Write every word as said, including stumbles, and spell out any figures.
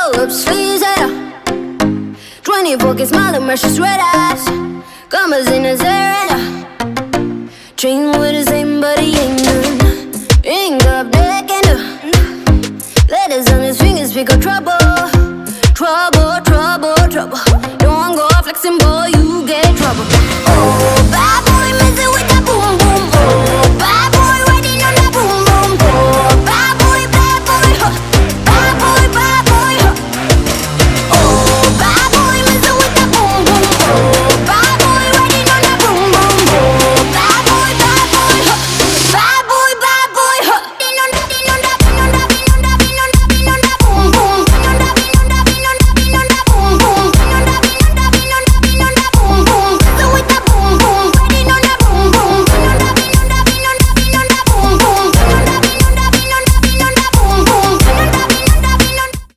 roll up sleeves, yeah. twenty-four K smile and precious red eyes. Commas in his hair, and I dream with the same buddy, yeah.